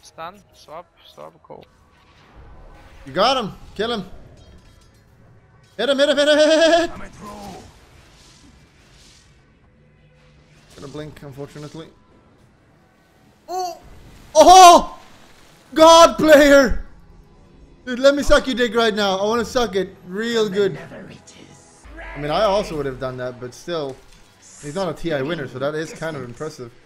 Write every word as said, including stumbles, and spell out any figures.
Stun, swap, swap, go. You got him. Kill him. Hit him, hit him, hit him, hit him. Gonna blink, unfortunately. Oh! Oh! God player! Dude, let me suck your dick right now. I want to suck it real good. I mean, I also would have done that, but still. He's not a T I winner, so that is kind of impressive.